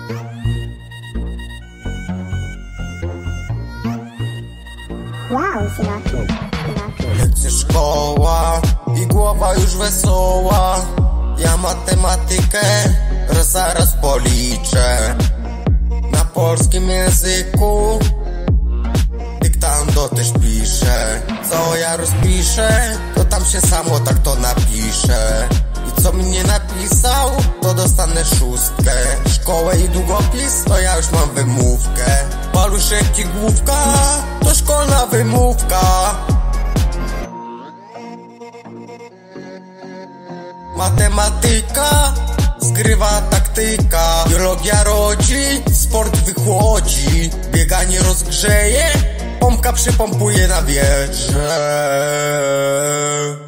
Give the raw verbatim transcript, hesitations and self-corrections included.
Wow, Sinatra. Lekcje szkoła i głowa już wesoła. Ja matematykę raz zaraz policzę. Na polskim języku dyktando też piszę. Co ja rozpiszę, to tam się samo tak to napisze. I co mi nie napisał, to dostanę szóstkę. Szkołę i długopis, to ja już mam wymówkę. Paluszek i główka, to szkolna wymówka. Matematyka, zgrywa taktyka. Biologia rodzi, sport wychłodzi. Bieganie rozgrzeje, pompka przypompuje na wieżę.